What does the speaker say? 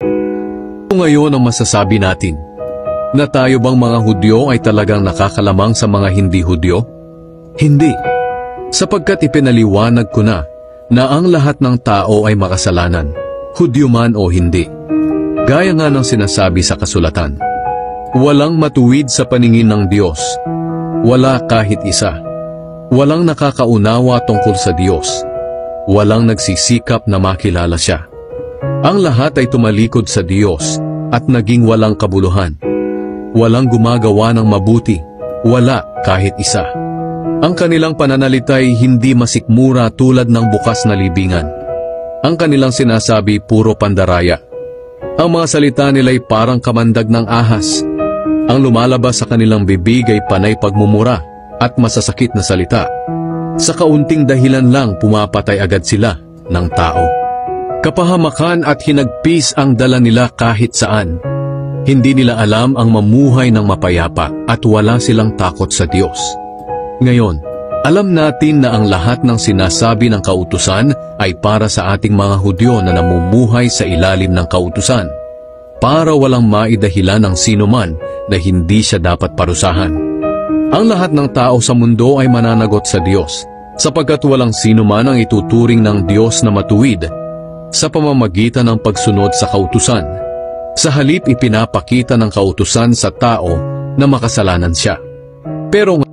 Ngayon ang masasabi natin, na tayo bang mga Hudyo ay talagang nakakalamang sa mga hindi Hudyo? Hindi, sapagkat ipinaliwanag ko na ang lahat ng tao ay makasalanan, Hudyo man o hindi. Gaya nga ng sinasabi sa kasulatan, walang matuwid sa paningin ng Diyos, wala kahit isa. Walang nakakaunawa tungkol sa Diyos, walang nagsisikap na makilala Siya. Ang lahat ay tumalikod sa Diyos at naging walang kabuluhan. Walang gumagawa ng mabuti, wala kahit isa. Ang kanilang pananalita ay hindi masikmura tulad ng bukas na libingan. Ang kanilang sinasabi puro pandaraya. Ang mga salita nila ay parang kamandag ng ahas. Ang lumalabas sa kanilang bibig ay panay pagmumura at masasakit na salita. Sa kaunting dahilan lang pumapatay agad sila ng tao. Kapahamakan at hinagpis ang dala nila kahit saan. Hindi nila alam ang mamuhay ng mapayapa at wala silang takot sa Diyos. Ngayon, alam natin na ang lahat ng sinasabi ng kautusan ay para sa ating mga Hudyo na namumuhay sa ilalim ng kautusan, para walang maidahilan ng sinuman na hindi siya dapat parusahan. Ang lahat ng tao sa mundo ay mananagot sa Diyos, sapagkat walang sinuman ang ituturing ng Diyos na matuwid sa pamamagitan ng pagsunod sa kautusan. Sa halip ipinapakita ng kautusan sa tao na makasalanan siya. Pero